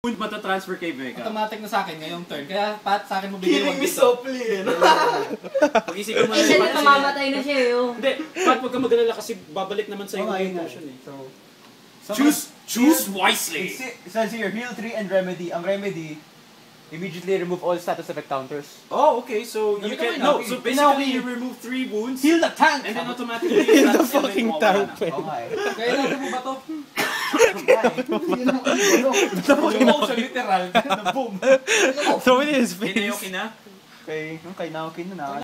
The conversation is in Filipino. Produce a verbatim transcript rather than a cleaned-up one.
wound matatransfer kay Vega. Automatic na sa akin ngayong turn. Kaya Pat, sa akin mo bigay Killing me softly eh. Pag-isip ko Eh, siya na mamamatay na siya eh. Hindi, Pat, huwag ka magalala kasi babalik naman sa'yo Okay, yung nga. potion eh. So, Choose, choose wisely! It says here, heal three and remedy. Ang remedy, immediately remove all status effect counters. Oh, okay, so you Gamit can, mo no, yun. so basically you remove three wounds, Heal the tank! and then automatically Heal the that skill fucking will tank, mawawala na. man. Okay. Kaya natin mo ba to? Yun ang ano. Yung motion, literal. Na boom. Throw it in his face. Hinayoki na? Okay, okay, Naoki na na.